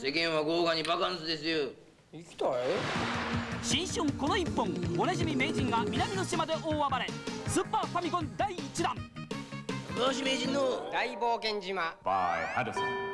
世間は豪華にバカンスですよ。 行きたい。 新春この一本、おなじみ名人が南の島で大暴れ。スーパーファミコン第1弾、 高橋名人の大冒険島。 by Edison.